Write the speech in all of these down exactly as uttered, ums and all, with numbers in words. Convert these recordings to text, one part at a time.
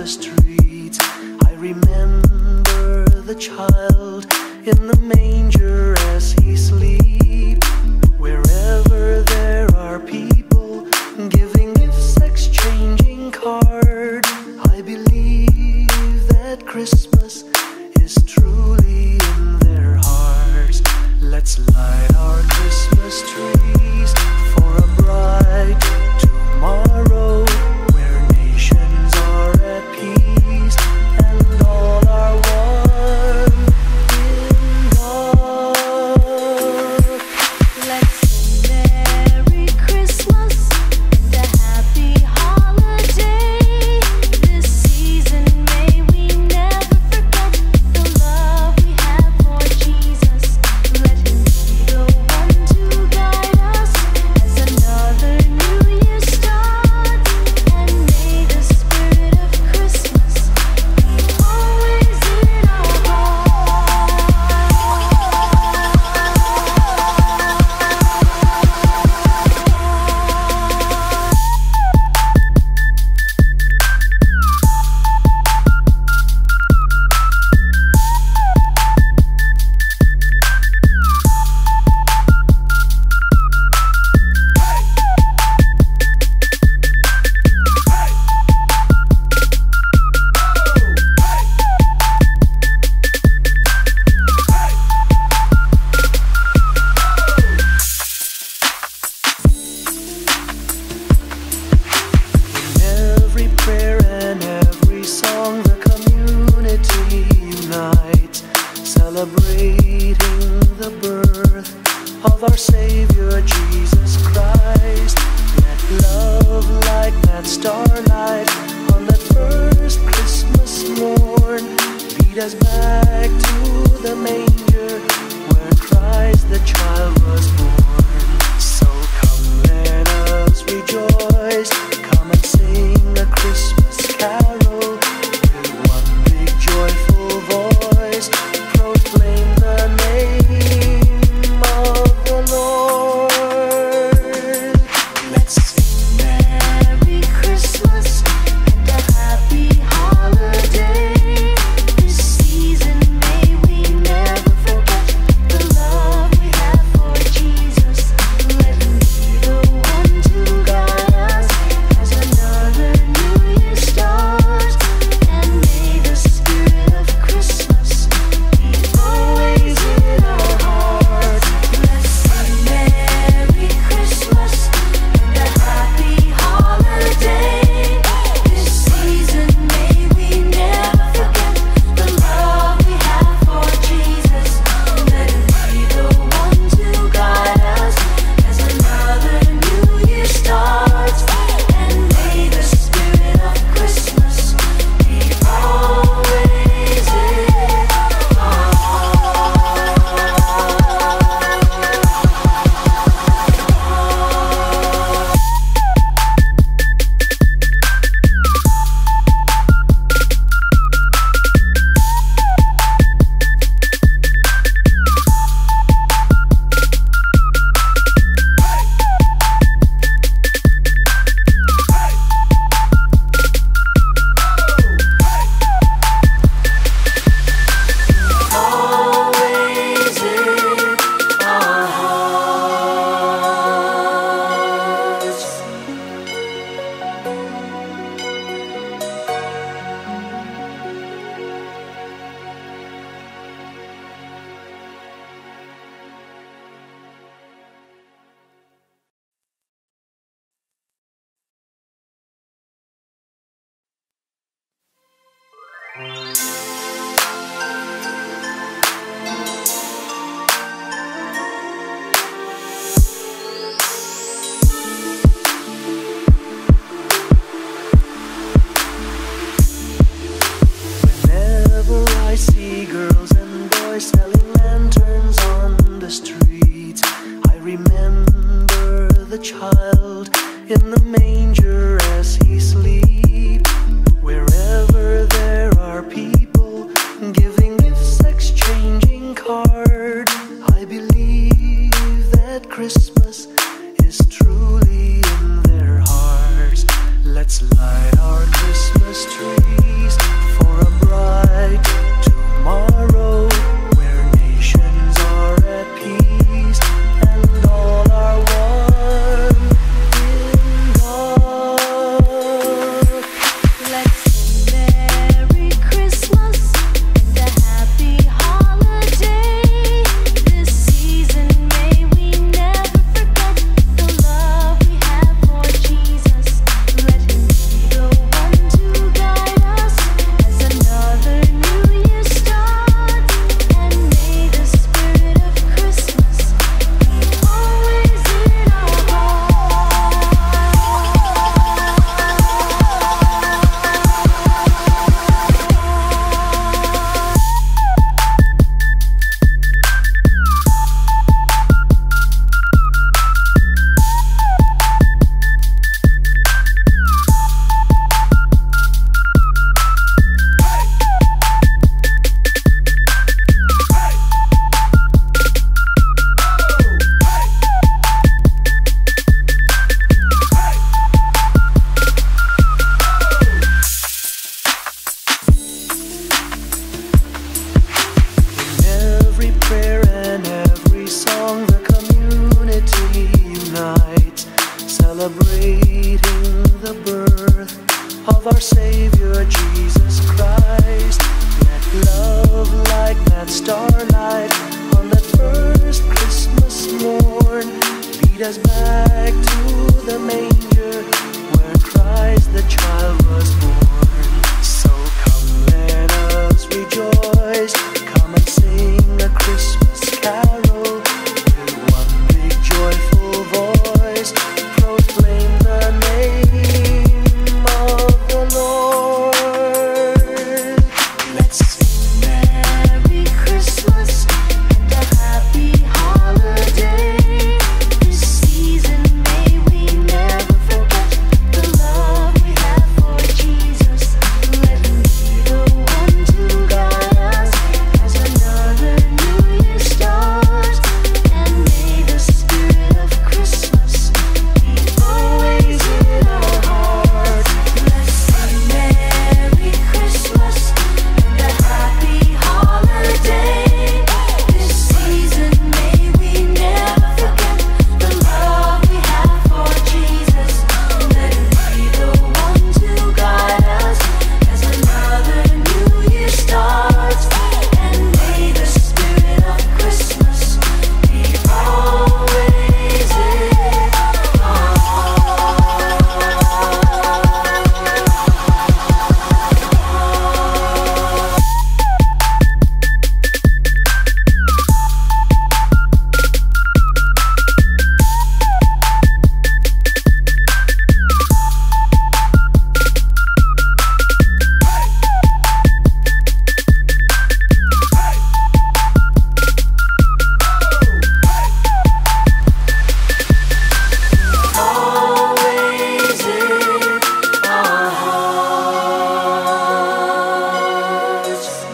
the streets. I remember the child in the manger as he sleeps. Wherever there are people giving gifts, exchanging cards, I believe that Christmas is truly in their hearts. Let's light our Christmas trees for a bright tomorrow, where nations are at peace and all are one in God. Let's sing Merry Christmas and a happy holiday. This season may we never forget the love we have for Jesus. Let Him be the one to guide us as another new year starts. And may the spirit of Christmas be always in our hearts. In every prayer and every song, the community unites, celebrating the birth of our Savior Jesus Christ. Let love like that starlight on that first Christmas morn lead us back to the manger where Christ the child was born. So come, let us rejoice. Come and sing a Christmas carol with one big joyful voice. Proclaim the name of the Lord. Let's sing Merry Christmas and a happy holiday. This season may we never forget the love we have for Jesus. Let Him be the one to guide us as another new year starts. And may the spirit of Christmas be always in our hearts. Let's sing Merry Christmas and a happy holiday. This season may we never forget the love we have for Jesus. Let Him be the one to guide us as another new year starts. And may the spirit of Christmas be always in our always in our hearts. Whenever I see girls and boys selling lanterns on the streets, I remember the child in the manger as he sleeps. Wherever there are people giving gifts, exchanging cards, I believe that Christmas is truly in their hearts. Let's light our Christmas tree us back to the manger where Christ the child was born. So come, let us rejoice. Come and sing a Christmas carol with one big joyful voice. Proclaim the name of the Lord. Let's sing Merry Christmas and a happy holiday. This season may we never forget the love we have for Jesus. Let him be the one to guide us as another new year starts. And may the spirit of Christmas be always in our hearts. Let's sing Merry Christmas and a happy holiday. This season may we never forget the love we have for Jesus. Let him be the one to guide us as another new year starts. And may the spirit of Christmas be always in our hearts. Always in our hearts.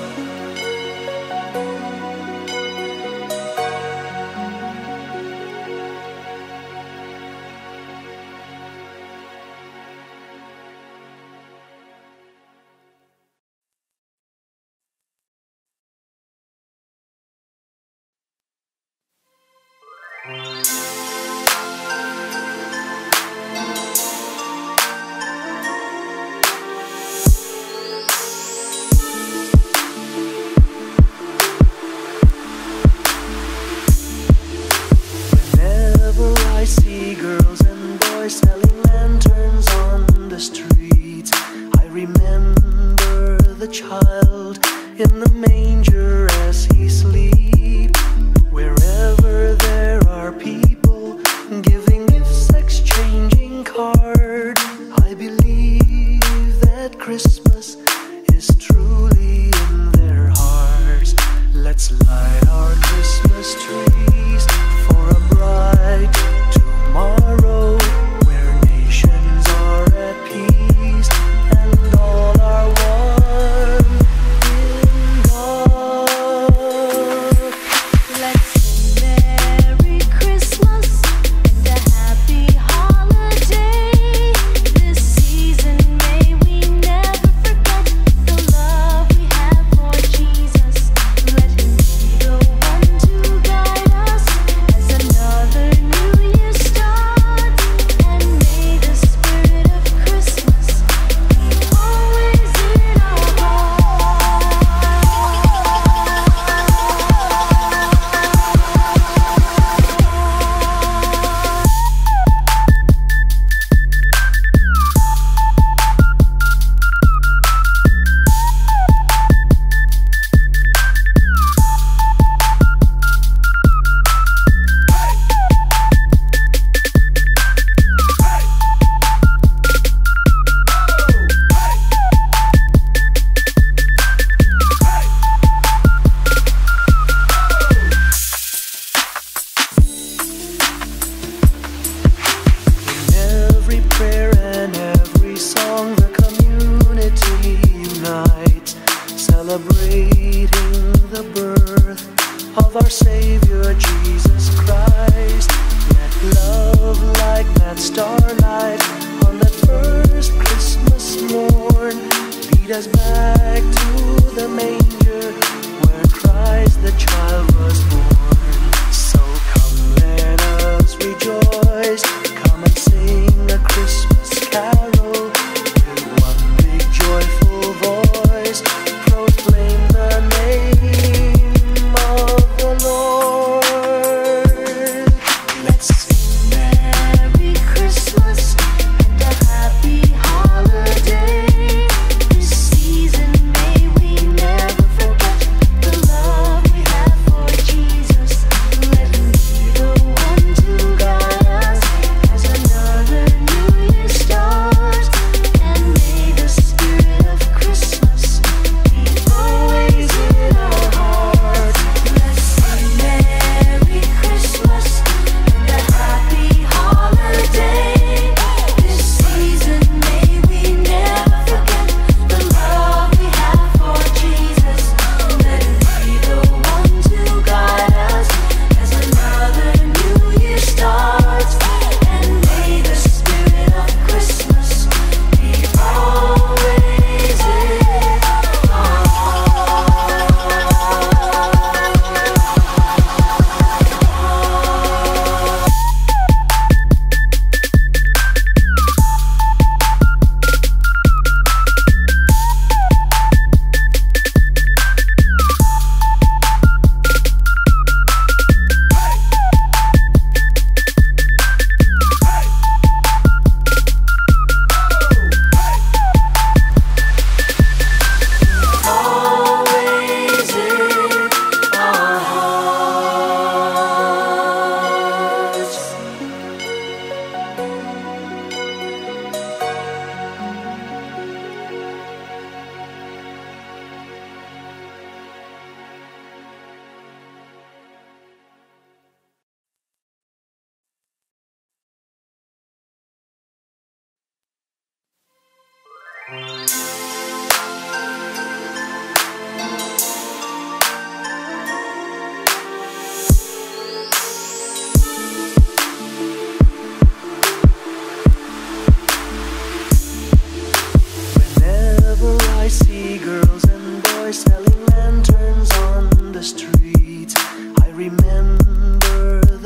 Whenever I see girls and boys selling lanterns on the streets, I remember the child in the manger as he sleeps. Wherever there are people giving gifts, exchanging cards, I believe that Christmas is truly in their hearts. Let's light our Christmas trees for a bright tomorrow where nations are at peace and all are one in God.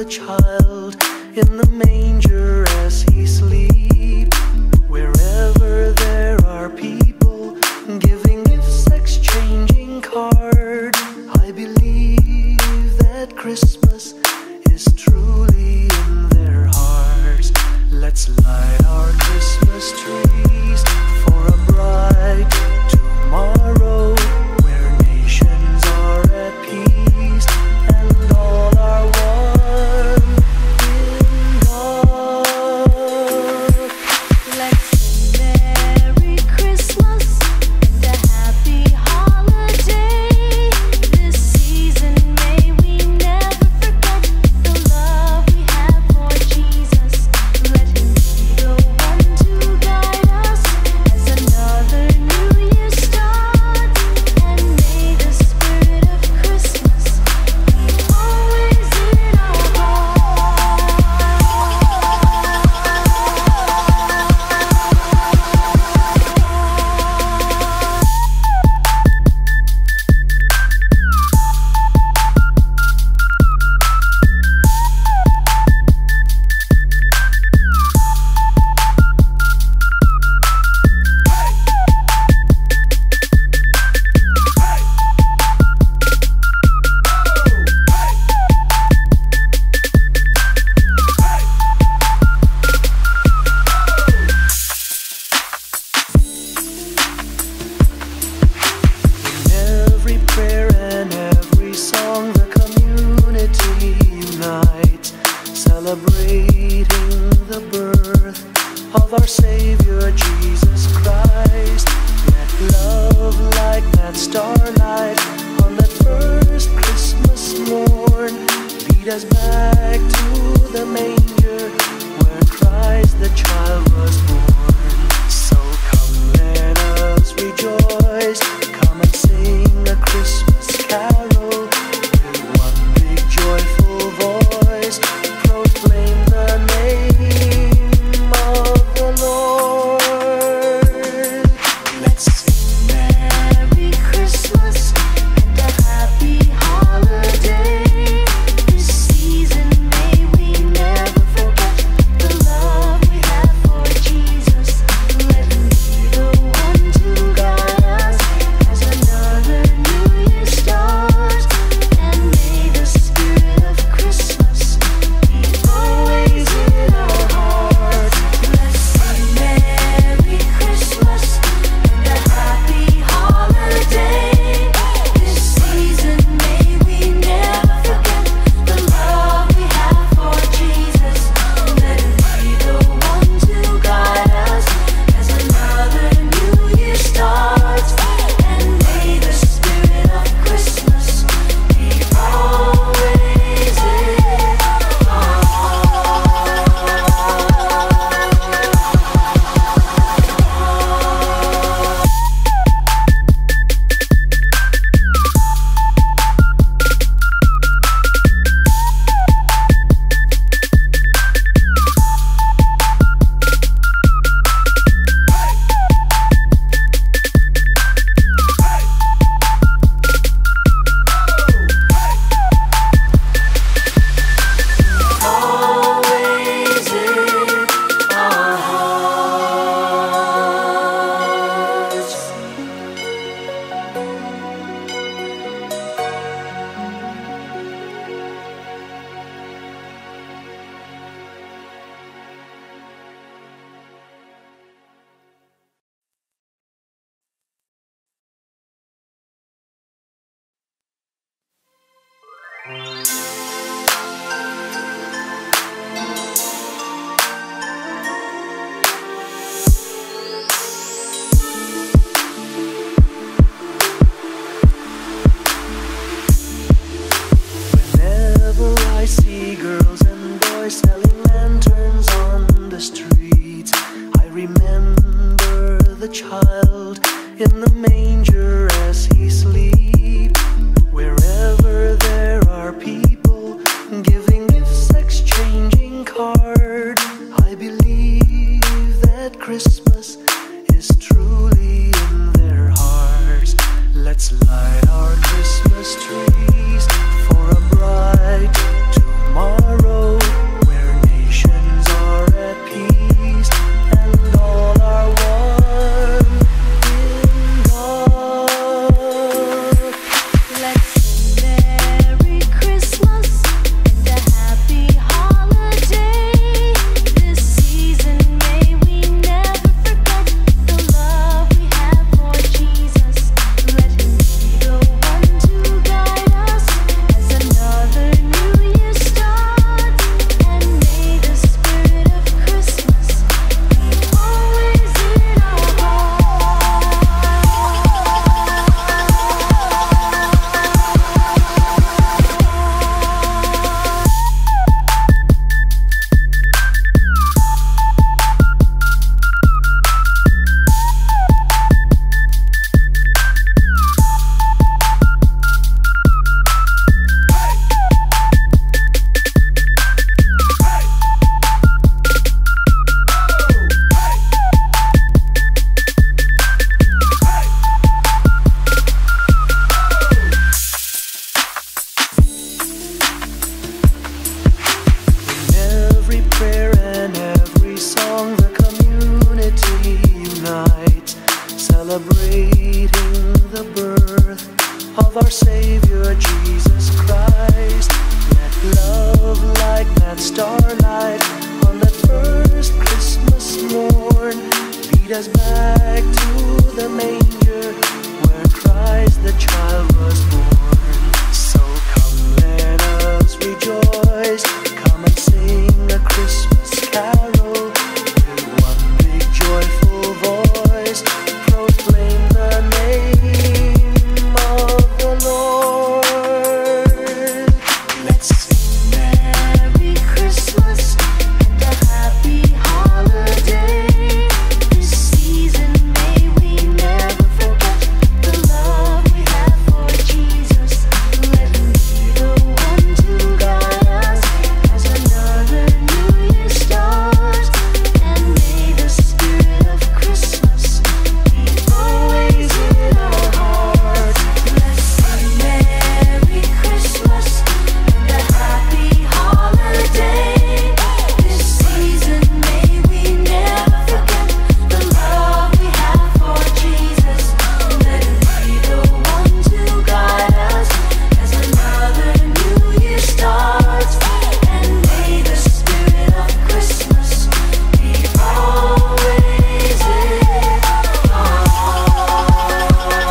the child in the manger as he sleeps. Wherever there are people giving gifts, exchanging cards, I believe that Christmas is truly in their hearts. Let's light our Christmas trees for a bright tomorrow, where nations are at peace and all are one in God. Let's sing Merry Christmas and a happy holiday. This season may we never forget the love we have for Jesus. Let Him be the one to guide us as another new year starts. And may the spirit of Christmas be always in our In every prayer and every song, the community unites, celebrating the birth of our Savior Jesus Christ. Let love like that starlight on that first Christmas morn lead us back to the manger where Christ the child was born. So come, let us rejoice. Come and sing a Christmas carol with one big joyful voice. Proclaim the name of the Lord. Let's sing Merry Christmas and a happy holiday. This season may we never forget the love we have for Jesus. Let Him be the one to guide us as another new year starts. And may the spirit of Christmas be always in our hearts. Let's sing Merry Christmas and a happy holiday. This season may we never forget the love we have for Jesus. Let Him be the one to guide us as another new year starts. And may the spirit of Christmas be always in our always in our hearts. Whenever I see girls and boys selling lanterns on the streets, I remember the child in the manger as he sleeps. Wherever there are people giving gifts, exchanging cards, I believe that Christmas is truly in their hearts. Let's light our Christmas trees for a bright tomorrow, starlight on that first Christmas morn. Lead us back to the manger where Christ the child was born. So come, let us rejoice. Come and sing a Christmas carol with one big joyful voice. Proclaim the name of the Lord. Let's sing Merry Christmas and a happy holiday. This season may we never forget the love we have for Jesus. Let him be the one to guide us as another new year starts. And may the spirit of Christmas be always in our hearts. Let's sing Merry Christmas and a happy holiday. This season may we never forget the love we have for Jesus. Let him be the one to guide us as another new year starts. And may the spirit of Christmas be always in our hearts.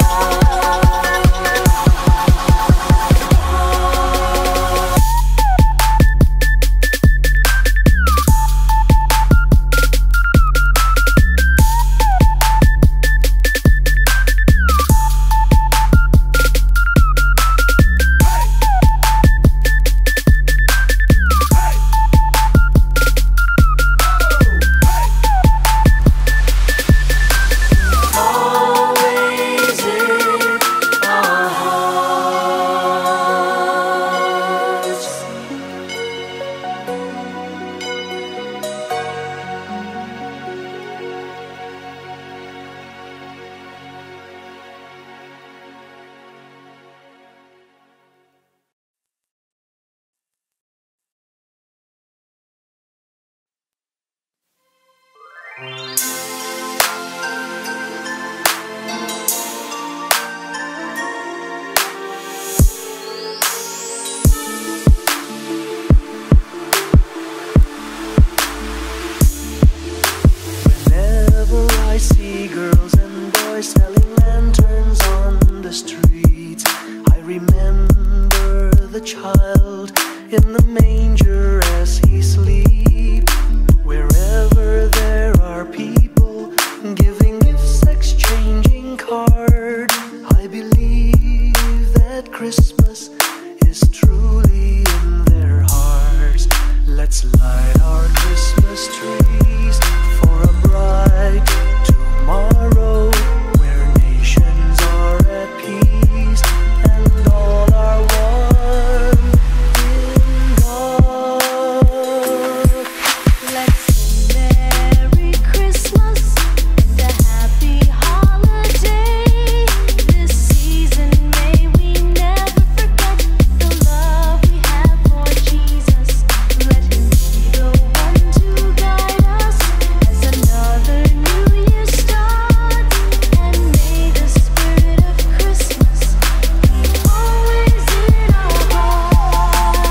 Always in our hearts. Whenever I see girls and boys selling lanterns on the streets, I remember the child in the manger as he sleeps. Wherever there are people giving gifts, exchanging cards, I believe that Christmas is truly in their hearts. Let's light our Christmas trees for a bright tomorrow where nations are at peace and all are one in God. Let's sing Merry Christmas and a happy holiday. This season may we never forget the love we have for Jesus. Let him be the one to guide us as another new year starts. And may the spirit of Christmas be always in our hearts.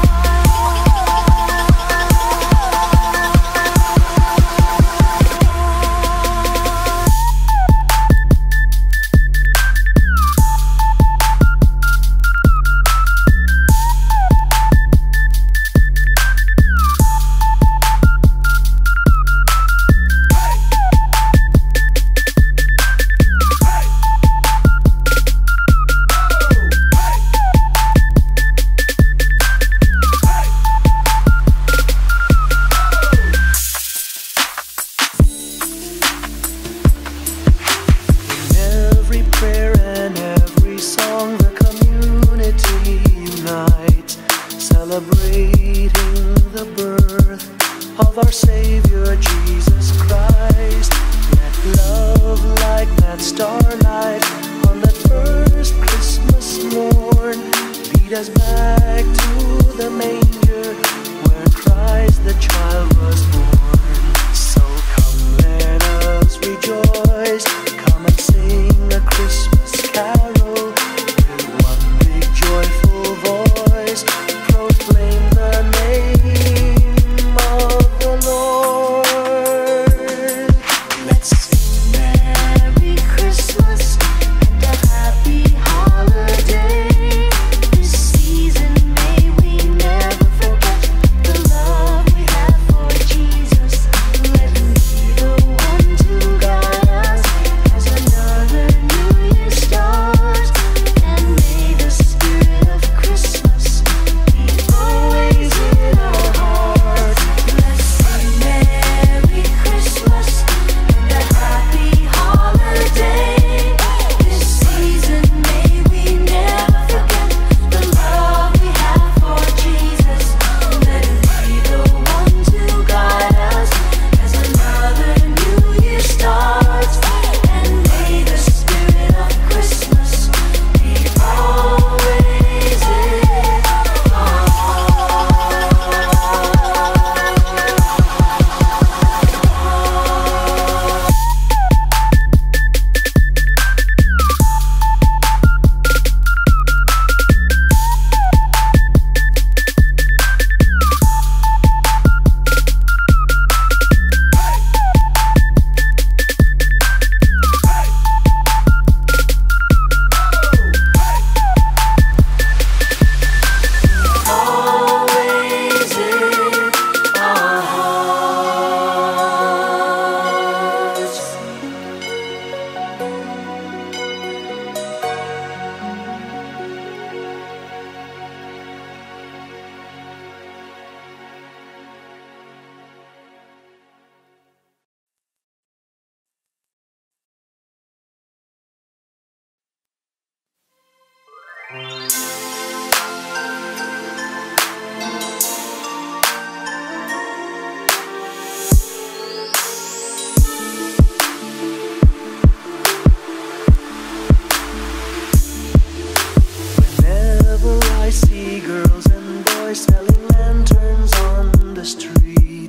In every prayer and every song, the community unites, celebrating the birth of our Savior Jesus Christ. Let love like that starlight on that first Christmas morn lead us back to the manger where Christ the child was born. So come, let us rejoice. Come and sing a Christmas carol with one big joyful voice. Proclaim the name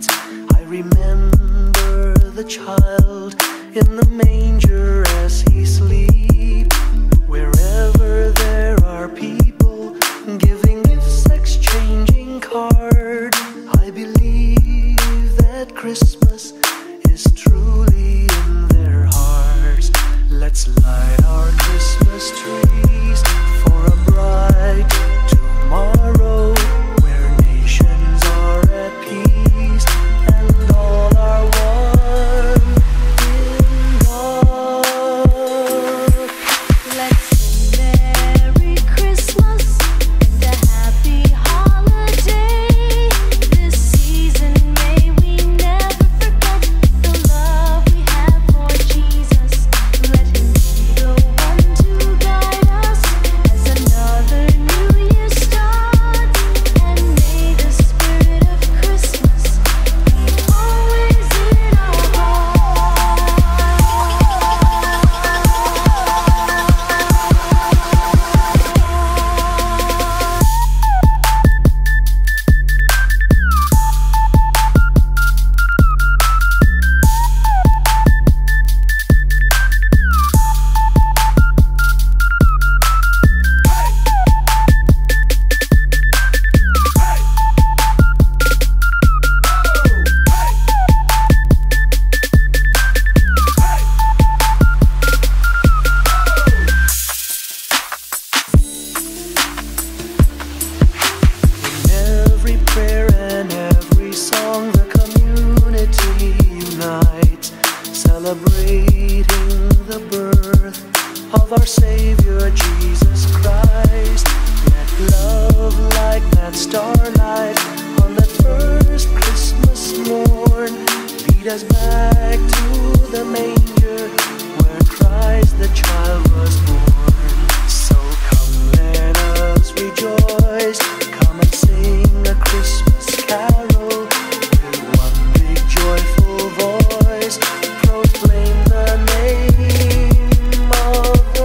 streets. I remember the child in the manger as he sleeps. Wherever there are people giving gifts, exchanging cards, I believe that Christmas is truly in their hearts. Let's light our Christmas trees for a bright tomorrow, where nations are at peace and all are one in God. Let's sing Merry Christmas and a happy holiday. This season may we never forget the love we have for Jesus. Let Him be the one to guide us as another new year starts. And may the spirit of Christmas be always in our In every prayer and every song, the community unites, celebrating the birth of our Savior Jesus Christ. Let love like that starlight on that first Christmas morn lead us back to the manger where Christ the child was born. So come, let us rejoice. Come and sing a Christmas carol with one big joyful voice. Proclaim the name of the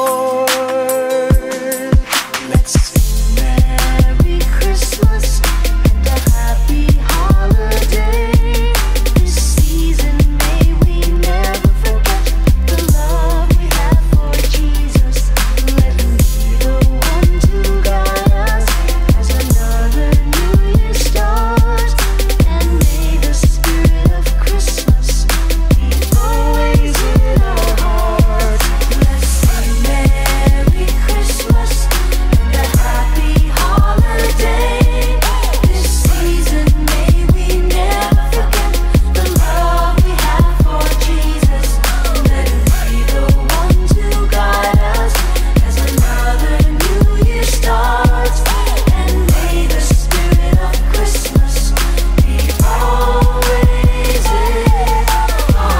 Lord. Let's sing Merry Christmas and a happy holiday. This season may we never forget the love we have for Jesus. Let Him be the one to guide us as another new year starts. And may the spirit of Christmas be always in our hearts. Let's sing Merry Christmas and a happy holiday. This season may we never forget the love we have for Jesus. Let Him be the one to guide us as another new year starts. And may the spirit of Christmas be always in our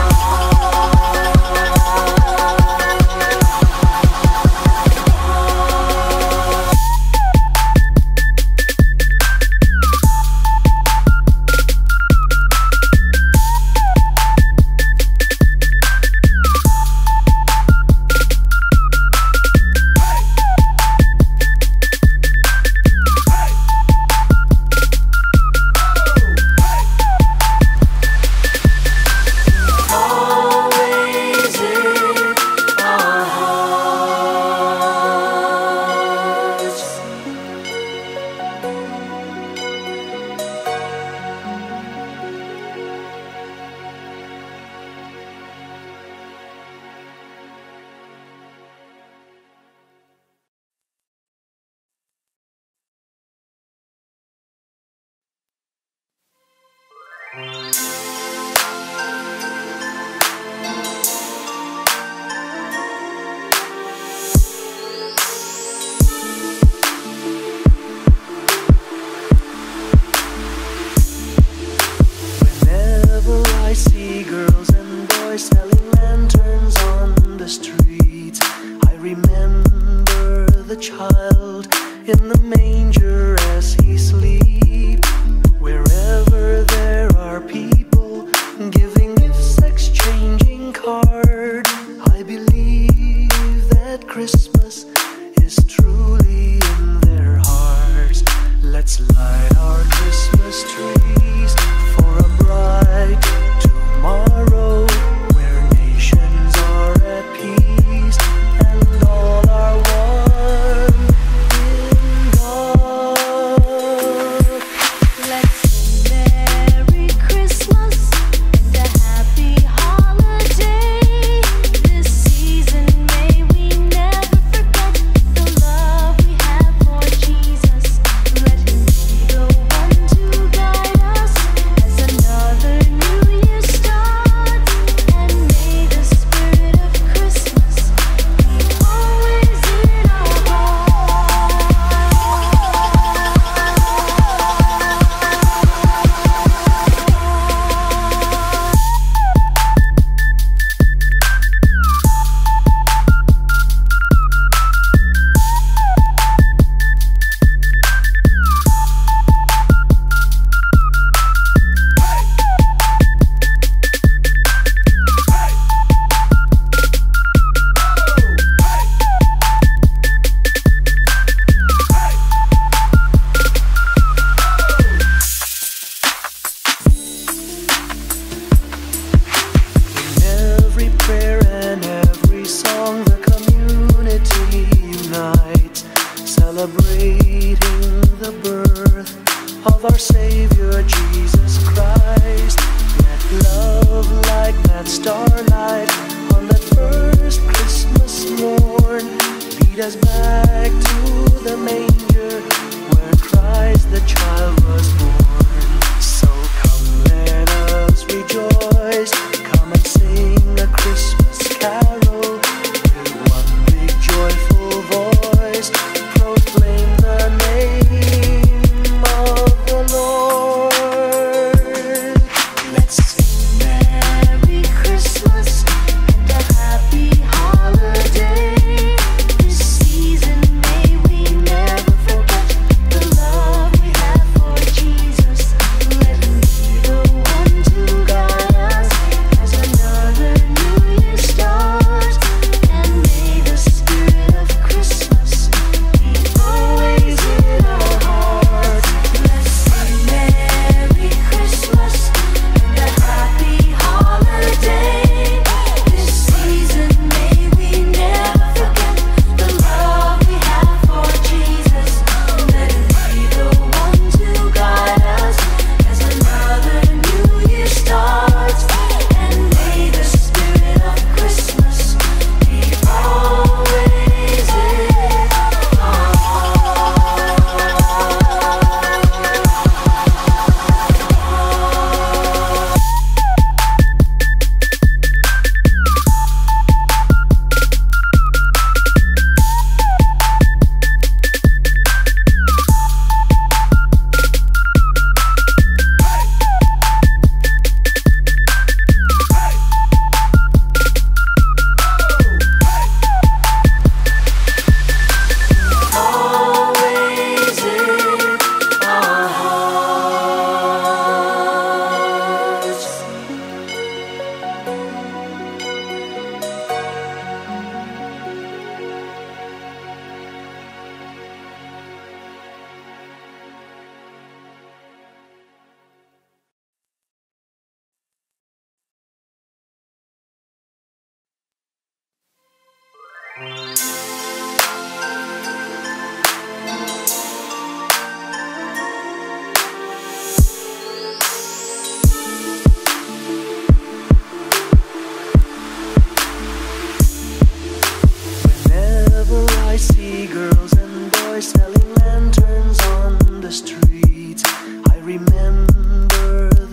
always in our hearts. Whenever I see girls and boys selling lanterns on the streets, I remember the child in the manger as he sleeps. Wherever there are people giving gifts, exchanging cards, I believe that Christmas is truly in their hearts. Let's light our Christmas trees for a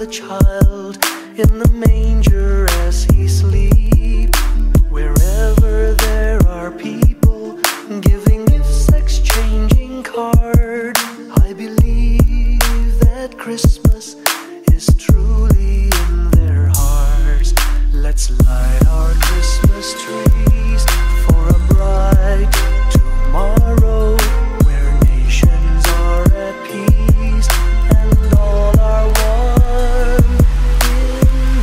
the child in the manger as he sleeps. Wherever there are people giving gifts, exchanging cards, I believe that Christmas is truly in their hearts. Let's light our Christmas trees for a bright tomorrow, where nations are at peace and all are one in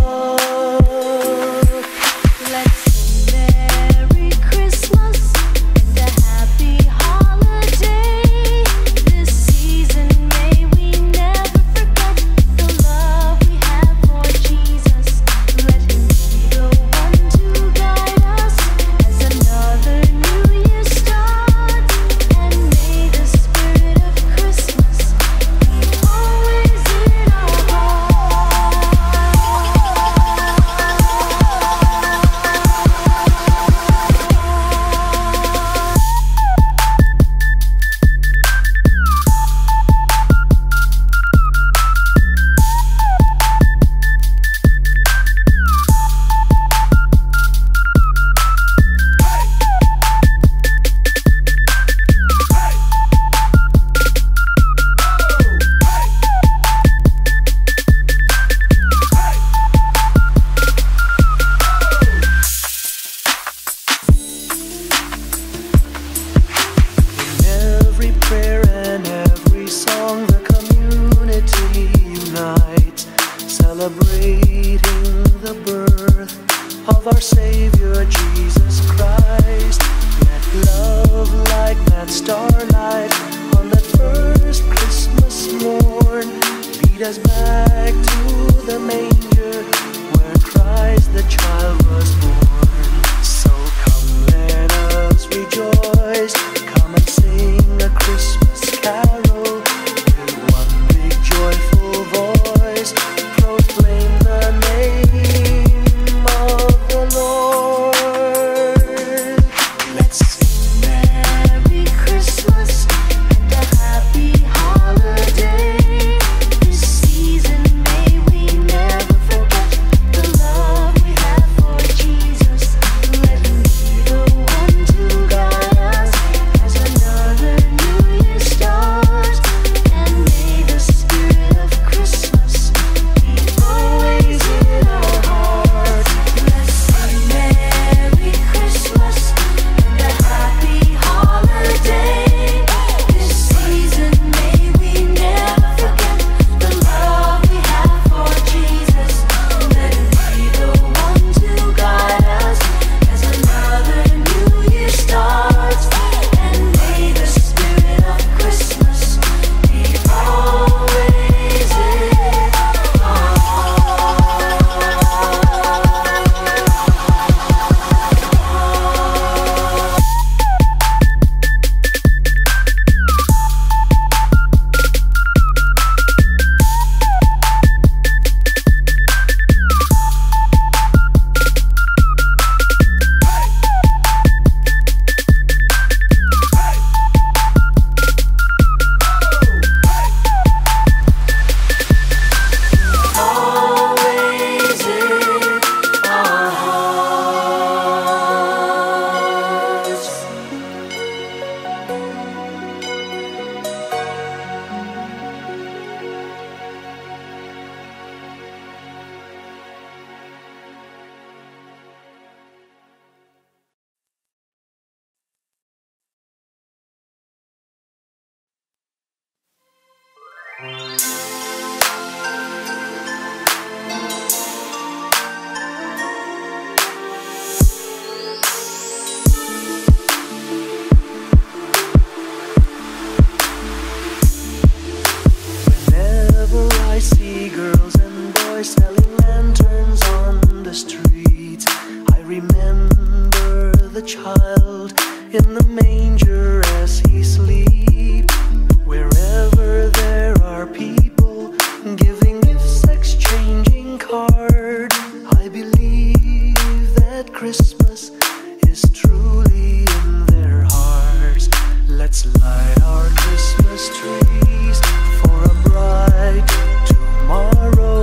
God. Let's sing Merry Christmas and a happy holiday. This season may we never forget the love we have for Jesus. Let Him be the one to guide us as another new year starts. And may the spirit of Christmas be always in our In every prayer and every song, the community unites, celebrating the birth of our Savior Jesus Christ. Let love like that starlight on that first Christmas morn lead us back to the manger where Christ the child was born. So come, let us rejoice. Come and sing a Christmas carol with one big joyful voice. Proclaim the name of the Lord. Let's sing Merry Christmas and a happy holiday. This season may we never forget the love we have for Jesus. Let Him be the one to guide us as another new year starts. And may the spirit of Christmas be always in our hearts. Let's sing Merry Christmas and a happy holiday. This season may we never forget the love we have for Jesus. Let Him be the one to guide us as another new year starts. And may the spirit of Christmas be always in our always in our hearts. Whenever I see girls and boys selling lanterns on the streets, I remember the child in the manger as he sleeps. Wherever there are people giving gifts, exchanging cards, I believe that Christmas is truly in their hearts. Let's light our Christmas trees for a bright tomorrow,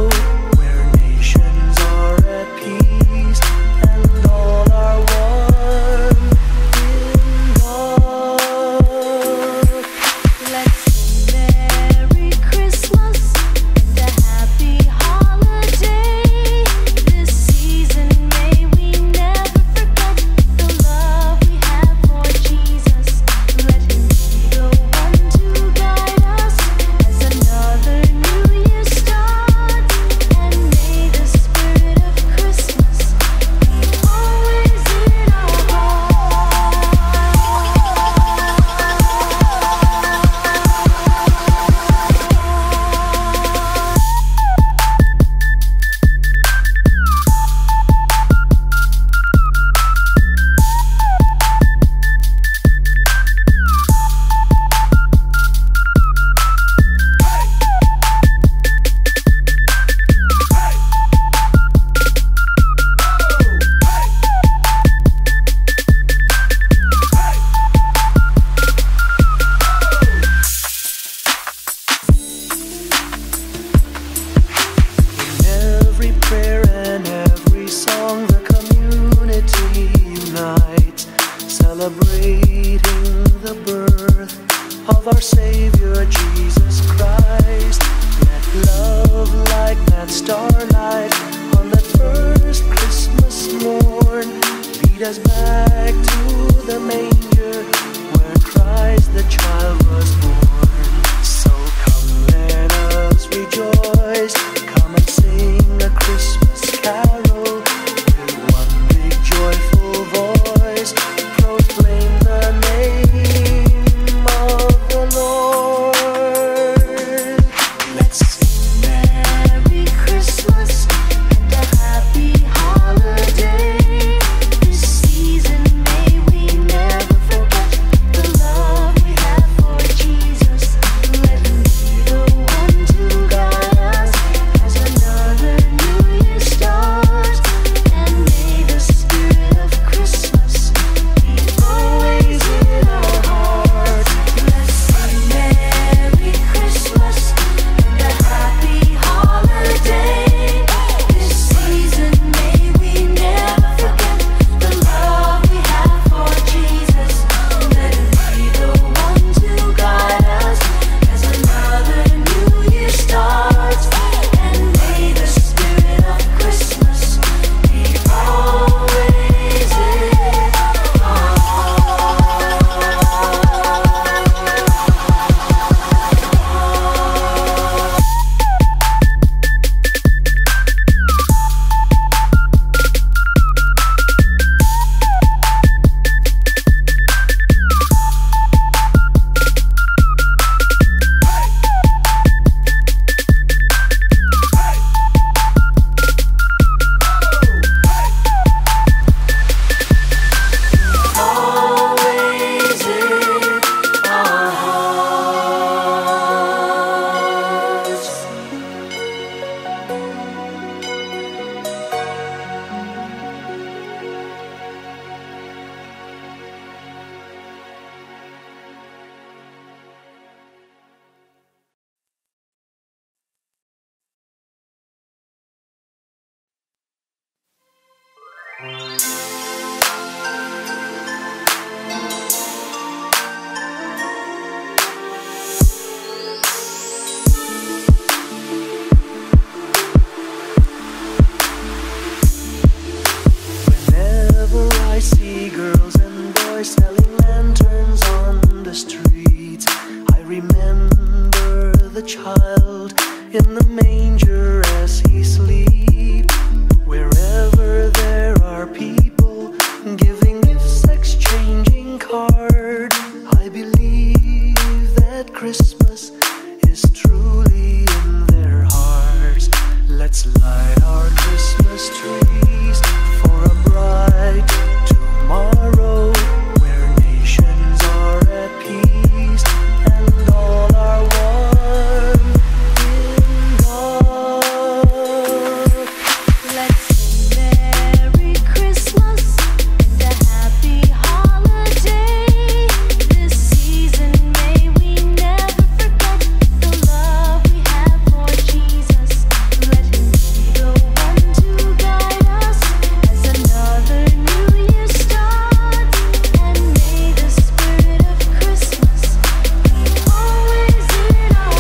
prayer and every song, the community unites, celebrating the birth of our Savior Jesus Christ. Let love like that starlight on that first Christmas morn lead us back to the manger where Christ the child was born. So come, let us rejoice, come and sing a Christmas carol with one big joyful voice, proclaim the name of the Lord. Let's sing Merry Christmas and a happy holiday. This season may we never forget the love we have for Jesus. Let him be the one to guide us as another new year starts. And may the spirit of Christmas be always in our hearts. Let's sing Merry Christmas and a happy holiday. This season may we never forget the love we have for Jesus. Let him be the one to guide us as another new year starts. And may the spirit of Christmas be always in our always in our hearts. Whenever I see girls and boys selling lanterns on the streets, I remember the child in the manger as he sleeps. Wherever there are people giving gifts, exchanging cards, I believe that Christmas is truly in their hearts. Let's light our Christmas trees for a bright tomorrow where nations are at peace and all are one in God. Let's sing Merry Christmas and a happy holiday. This season may we never forget the love we have for Jesus. Let him be the one to guide us as another new year starts. And may the spirit of Christmas be always in our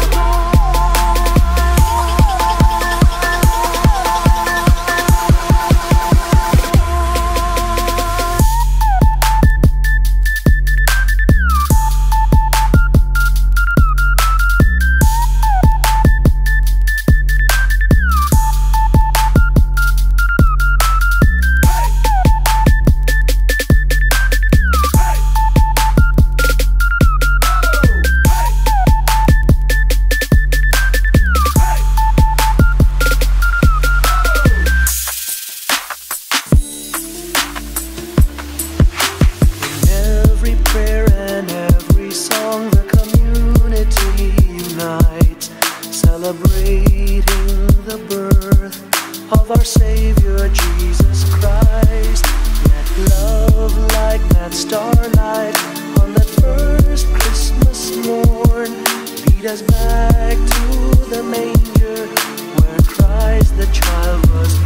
In every prayer and every song, the community unites, celebrating the birth of our Savior Jesus Christ. Let love like that starlight on that first Christmas morn lead us back to the manger where Christ the child was born.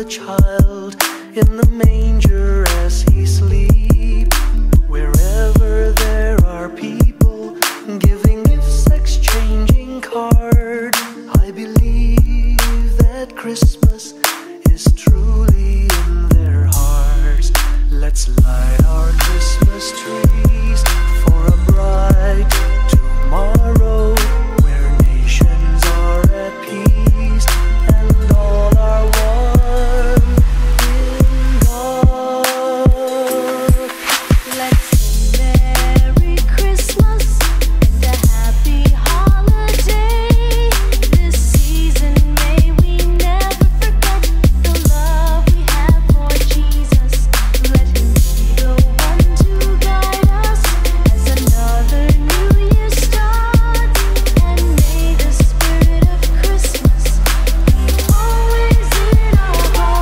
the child in the manger as he sleeps. Wherever there are people giving gifts, exchanging cards, I believe that Christmas is truly in their hearts. Let's light our Christmas trees for a bright tomorrow, where nations are at peace and all are one in God. Let's sing Merry Christmas and a happy holiday. This season may we never forget the love we have for Jesus. Let Him be the one to guide us as another new year starts. And may the spirit of Christmas be always in our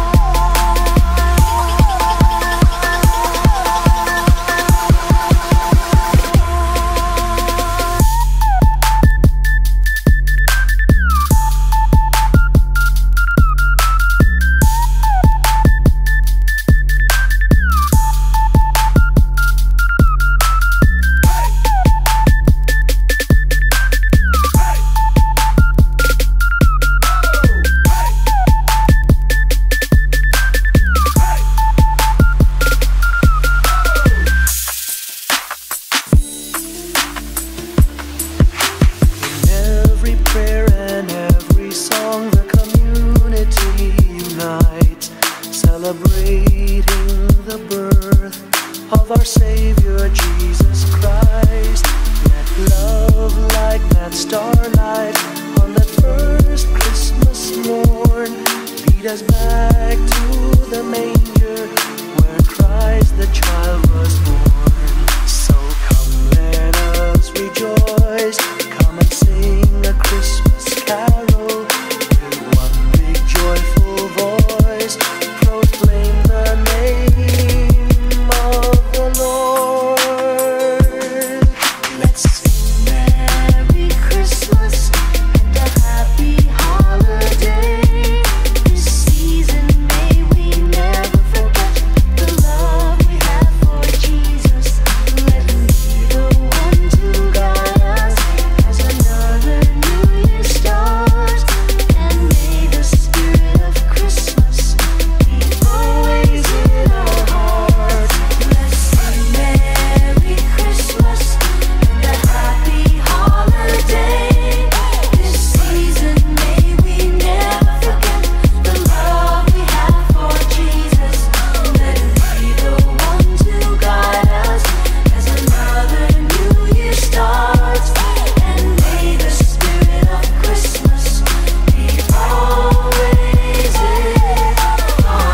In every prayer and every song, the community unites, celebrating the birth of our Savior Jesus Christ. Let love like that starlight on that first Christmas morn lead us back to the manger where Christ the child was born. So come, let us rejoice. Come and sing a Christmas carol with one big joyful voice. Proclaim the name of the Lord. Let's sing Merry Christmas and a happy holiday. This season may we never forget the love we have for Jesus. Let Him be the one to guide us as another new year starts. And may the spirit of Christmas be always in our hearts. Let's sing Merry Christmas and a happy holiday. This season may we never forget the love we have for Jesus. Let Him be the one to guide us as another new year starts. And may the spirit of Christmas be always in our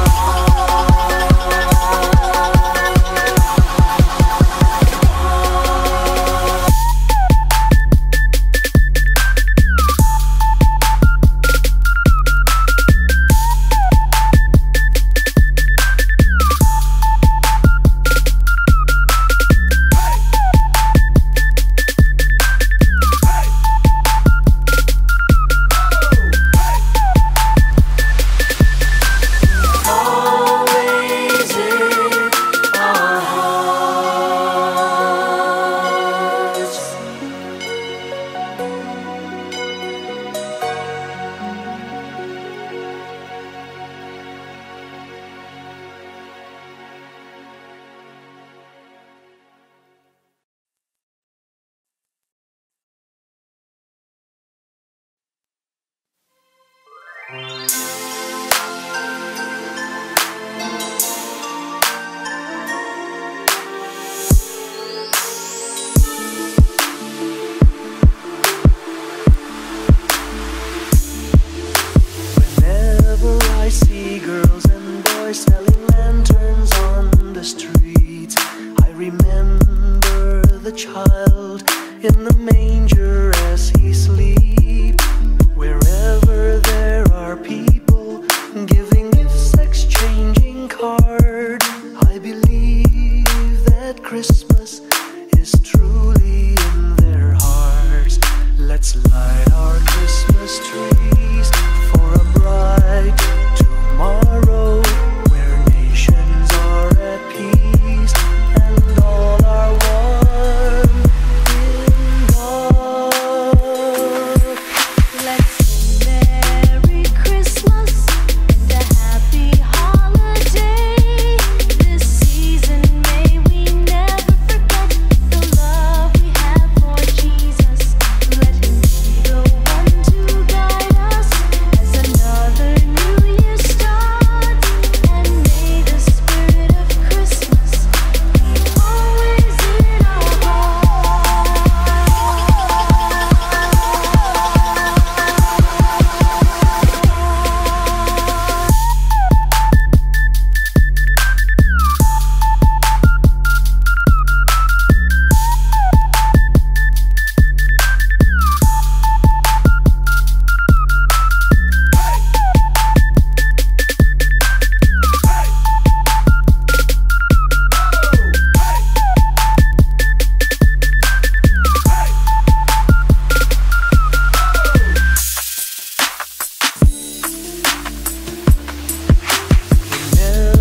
always in our hearts. Whenever I see girls and boys selling lanterns on the streets, I remember the child in the manger as he sleeps. Wherever there are people giving gifts, exchanging cards, I believe that Christmas is truly in their hearts. Let's light our Christmas trees for a bright tomorrow,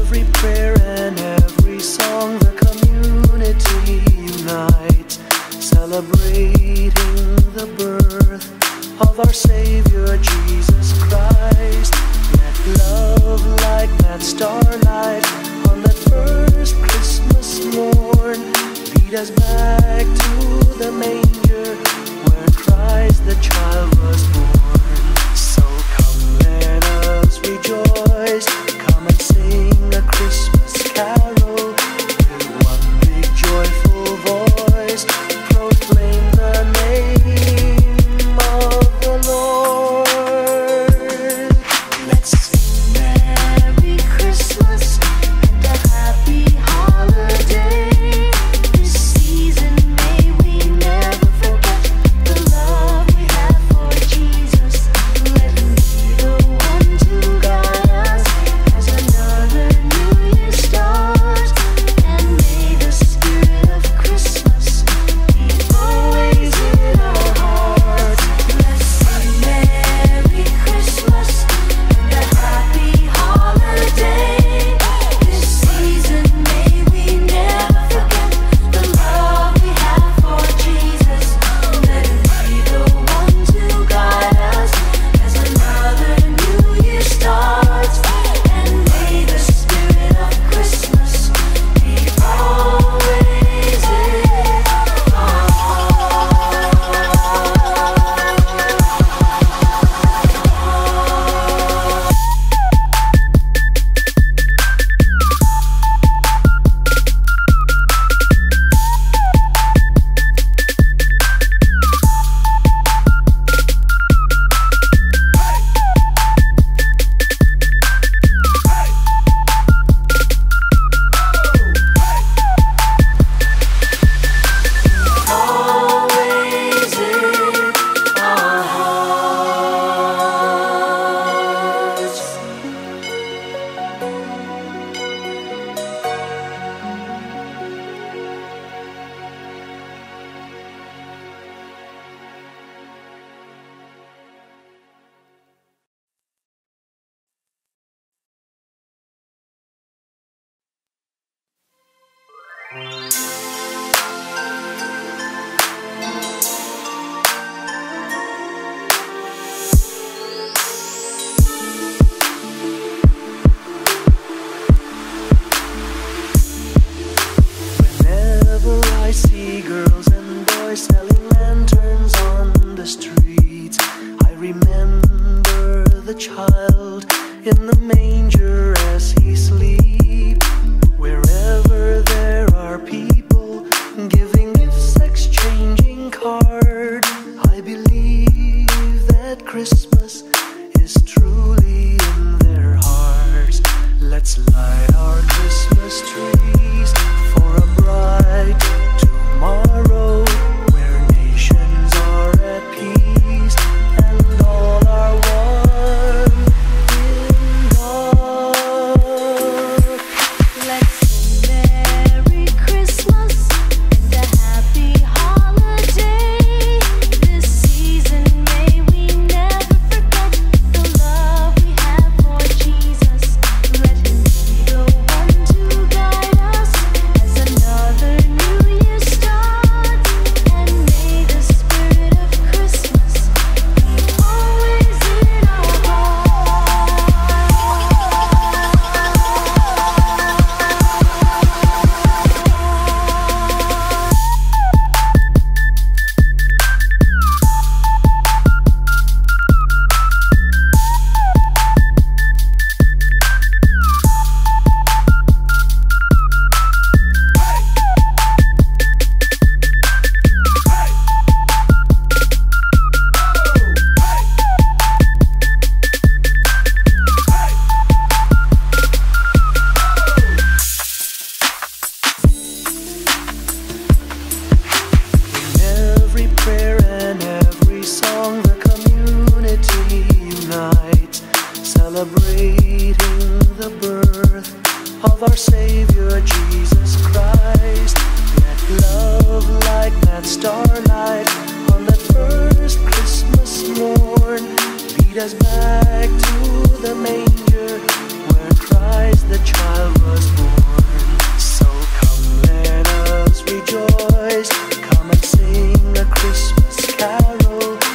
every prayer and every song, the community unites, celebrating the birth of our Savior Jesus Christ. Let love like that starlight on that first Christmas morn lead us back to the manger where Christ the child was born. So come, let us rejoice, come and sing a Christmas carol with one big joyful voice, proclaim the name of the Lord. Let's sing Merry Christmas and a happy holiday. This season may we never forget the love we have for Jesus. Let him be the one to guide us as another new year starts. And may the spirit of Christmas be always in our hearts. Let's sing Merry Christmas and a happy holiday. This season may we never forget the love we have for Jesus. Let him be the one to guide us as another new year starts. And may the spirit of Christmas be always in our hearts. Always in our hearts. Whenever I see girls and boys selling lanterns on the streets, I remember the child in the manger as he sleeps. Wherever there are people giving gifts, exchanging cards, I believe that Christmas is truly in their hearts. Let's light our Christmas trees for a bright tomorrow where nations are at peace and all are one in God. Let's sing Merry Christmas and a happy holiday. This season may we never forget the love we have for Jesus. Let him be the one to guide us as another new year starts. And may the spirit of Christmas be always in our hearts. In every prayer and every song, the community unites, celebrating the birth of our Savior Jesus Christ. Let love like that starlight on that first Christmas morn lead us back to the manger where Christ the child was born. So come let us rejoice, come and sing a Christmas carol.